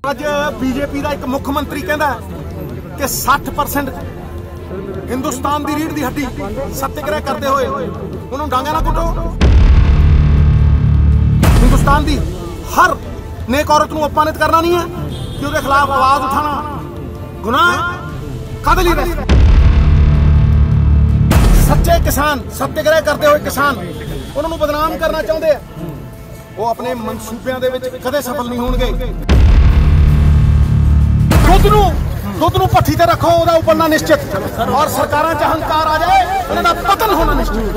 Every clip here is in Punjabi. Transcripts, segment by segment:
ਅੱਜ बीजेपी ਦਾ ਇੱਕ ਮੁੱਖ ਮੰਤਰੀ ਕਹਿੰਦਾ ਕਿ 60% हिंदुस्तान ਦੀ ਰੀੜ ਦੀ ਹੱਡੀ ਸੱਤਿਆਗ੍ਰਹਿ ਕਰਦੇ ਹੋਏ ਉਹਨੂੰ ਡਾਂਗਾ ਨਾ ਕੁੱਟੋ। हिंदुस्तान ਦੀ हर नेक औरत ਨੂੰ अपमानित करना नहीं है कि ਉਹਦੇ खिलाफ आवाज उठाना गुनाह है। काहदे लिए सच्चे किसान सत्याग्रह करते हुए किसान उन्होंने बदनाम करना चाहते हैं, वो अपने मनसूबिਆਂ ਦੇ ਵਿੱਚ कदे सफल नहीं होणगे। दुध नूं भट्ठी ते रखो, ਉਹਦਾ ਉਪਲਣਾ निश्चित और सरकारां 'ਚ अहंकार आ जाए ਉਹਨਾਂ ਦਾ पतन होना निश्चित।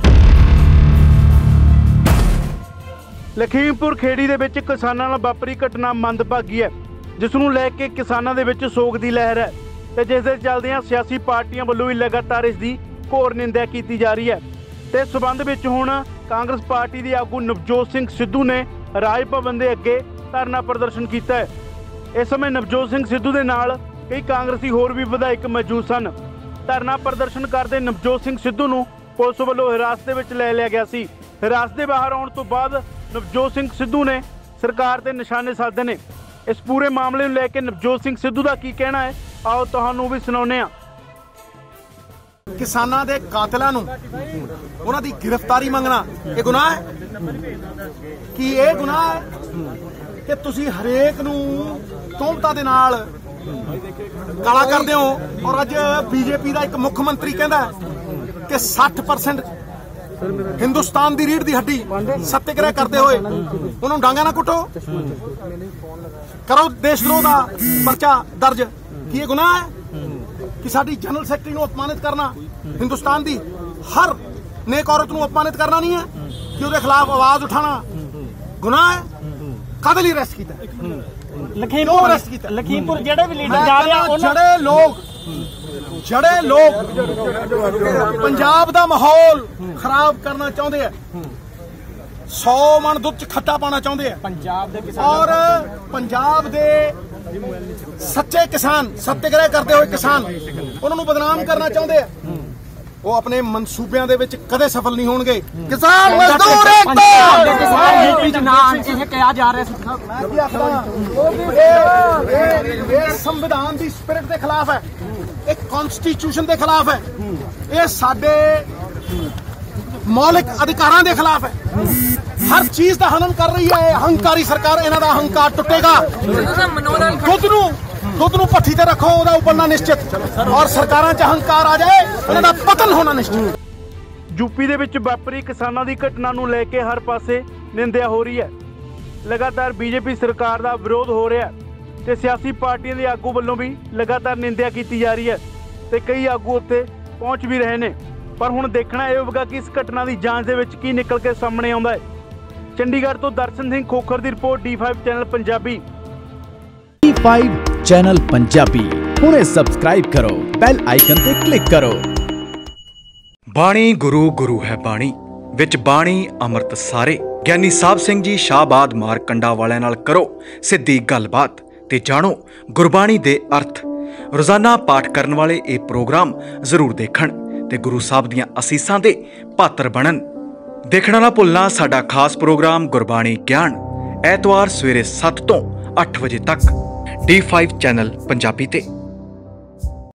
लखीमपुर खेड़ी ਦੇ ਵਿੱਚ ਕਿਸਾਨਾਂ ਨਾਲ ਵਾਪਰੀ ਘਟਨਾ ਮੰਦਭਾਗੀ ਹੈ, ਜਿਸ ਨੂੰ ਲੈ ਕੇ ਕਿਸਾਨਾਂ ਦੇ ਵਿੱਚ ਸੋਗ ਦੀ ਲਹਿਰ ਹੈ ਤੇ ਜਿਸ ਦੇ ਚੱਲਦਿਆਂ ਸਿਆਸੀ ਪਾਰਟੀਆਂ ਵੱਲੋਂ ਵੀ ਲਗਾਤਾਰ ਇਸ ਦੀ ਘੋਰ ਨਿੰਦਿਆ ਕੀਤੀ ਜਾ ਰਹੀ ਹੈ। ਤੇ ਇਸ ਸਬੰਧ ਵਿੱਚ ਹੁਣ ਕਾਂਗਰਸ ਪਾਰਟੀ ਦੇ ਆਗੂ ਨਵਜੋਤ ਸਿੰਘ ਸਿੱਧੂ ਨੇ ਰਾਜ ਭਵਨ ਦੇ ਅੱਗੇ ਧਰਨਾ ਪ੍ਰਦਰਸ਼ਨ ਕੀਤਾ ਹੈ। ਇਸ ਸਮੇਂ ਨਵਜੋਤ ਸਿੰਘ ਸਿੱਧੂ ਦੇ ਨਾਲ ਕਈ ਕਾਂਗਰਸੀ ਹੋਰ ਵੀ ਵਿਧਾਇਕ ਮੌਜੂਦ ਸਨ। ਧਰਨਾ ਪ੍ਰਦਰਸ਼ਨ ਕਰਦੇ ਨਵਜੋਤ ਸਿੰਘ ਸਿੱਧੂ ਨੂੰ ਪੁਲਿਸ ਵੱਲੋਂ ਹਿਰਾਸਤ ਵਿੱਚ ਲੈ ਲਿਆ ਗਿਆ ਸੀ। ਹਿਰਾਸਤ ਦੇ ਬਾਹਰ ਆਉਣ ਤੋਂ ਬਾਅਦ ਨਵਜੋਤ ਸਿੰਘ ਸਿੱਧੂ ਨੇ ਸਰਕਾਰ ਦੇ ਨਿਸ਼ਾਨੇ ਸਾਧੇ ਨੇ। ਇਸ ਪੂਰੇ ਮਾਮਲੇ ਨੂੰ ਲੈ ਕੇ ਨਵਜੋਤ ਸਿੰਘ ਸਿੱਧੂ ਦਾ ਕੀ ਕਹਿਣਾ ਹੈ, ਆਓ ਤੁਹਾਨੂੰ ਵੀ ਸੁਣਾਉਂਦੇ ਹਾਂ। किसानां दे कातिलां नूं उन्हां दी गिरफ्तारी मंगना ये गुनाह है कि ये गुनाह है कि तुसीं हरेक नूं तोहमतां दे नाल काला करदे हो। और अज बीजेपी दा एक मुख मंत्री कहंदा कि 60% हिंदुस्तान दी रीढ़ दी हड्डी सत्याग्रह करते हुए उन्होंने डांगा ना कुटो, करो देशद्रोह दा पर्चा दर्ज कि ये गुनाह है कि साडी जनरल सैकटरी को अपमानित करना, हिंदुस्तान की हर नेक औरत को अपमानित करना नहीं है कि उसके खिलाफ आवाज उठाना गुनाह है। काहदे लिए अरेस्ट किया लखीमपुर जेड़े भी लीडर जा रहे हैं, जड़े लोग पंजाब का माहौल खराब करना चाहते हैं, 100 मन दुध च खट्टा पाना चाहते हैं और पंजाब दे सच्चे किसान सत्याग्रह करते हुए किसान उन्होंने बदनाम करना चाहते हैं, वो अपने मनसूबिਆਂ ਦੇ ਵਿੱਚ कदे सफल नहीं होणगे। किसान मजदूर संविधान की स्पिरिट के खिलाफ है, एक कॉन्स्टिट्यूशन के खिलाफ है, ये साडे मौलिक अधिकारां के खिलाफ है। हर चीज का हनन कर रही है अहंकारी सरकार, इन्हां दा अहंकार टुटेगा। दुध नूं भट्ठी ते रखो, ਉਹਦਾ ਉਪਲਣਾ निश्चित और सरकारां 'ਚ अहंकार आ जाए ਉਹਨਾਂ ਦਾ पतन होना निश्चित। यूपी ਦੇ ਵਿੱਚ ਵਾਪਰੀ ਕਿਸਾਨਾਂ ਦੀ ਘਟਨਾ ਨੂੰ ਲੈ ਕੇ ਹਰ ਪਾਸੇ ਨਿੰਦਿਆ ਹੋ ਰਹੀ ਹੈ। ਲਗਾਤਾਰ ਬੀਜੇਪੀ ਸਰਕਾਰ ਦਾ ਵਿਰੋਧ ਹੋ ਰਿਹਾ ਤੇ ਸਿਆਸੀ ਪਾਰਟੀਆਂ ਦੇ ਆਗੂ ਵੱਲੋਂ ਵੀ ਲਗਾਤਾਰ ਨਿੰਦਿਆ ਕੀਤੀ ਜਾ ਰਹੀ ਹੈ ਤੇ ਕਈ ਆਗੂ ਉੱਥੇ ਪਹੁੰਚ ਵੀ ਰਹੇ ਨੇ। ਪਰ ਹੁਣ ਦੇਖਣਾ ਇਹ ਹੋਵੇਗਾ ਕਿ ਇਸ ਘਟਨਾ ਦੀ ਜਾਂਚ ਦੇ ਵਿੱਚ ਕੀ ਨਿਕਲ ਕੇ ਸਾਹਮਣੇ ਆਉਂਦਾ ਹੈ। ਚੰਡੀਗੜ੍ਹ ਤੋਂ ਦਰਸ਼ਨ ਸਿੰਘ ਖੋਖਰ ਦੀ report D5 channel Punjabi. D5 channel Punjabi ਹੁਣੇ ਸਬਸਕ੍ਰਾਈਬ ਕਰੋ, ਬੈਲ ਆਈਕਨ ਤੇ ਕਲਿੱਕ ਕਰੋ। ਬਾਣੀ ਗੁਰੂ ਗੁਰੂ ਹੈ ਬਾਣੀ ਵਿੱਚ ਬਾਣੀ ਅੰਮ੍ਰਿਤ ਸਾਰੇ। ਗਿਆਨੀ ਸਾਹਿਬ ਸਿੰਘ ਜੀ ਸ਼ਾਹਬਾਦ ਮਾਰਕੰਡਾ ਵਾਲਿਆਂ ਨਾਲ ਕਰੋ ਸਿੱਧੀ ਗੱਲਬਾਤ ਤੇ ਜਾਣੋ ਗੁਰਬਾਣੀ ਦੇ ਅਰਥ। ਰੋਜ਼ਾਨਾ ਪਾਠ ਕਰਨ ਵਾਲੇ ਇਹ ਪ੍ਰੋਗਰਾਮ ਜ਼ਰੂਰ ਦੇਖਣ ਤੇ ਗੁਰੂ ਸਾਹਿਬ ਦੀਆਂ ਅਸੀਸਾਂ ਦੇ ਪਾਤਰ ਬਣਨ। ਦੇਖਣਾ ਨਾ ਭੁੱਲਣਾ ਸਾਡਾ ਖਾਸ ਪ੍ਰੋਗਰਾਮ ਗੁਰਬਾਣੀ ਗਿਆਨ, ਐਤਵਾਰ ਸਵੇਰੇ 7 ਤੋਂ 8 ਵਜੇ ਤੱਕ D5 ਚੈਨਲ ਪੰਜਾਬੀ ਤੇ।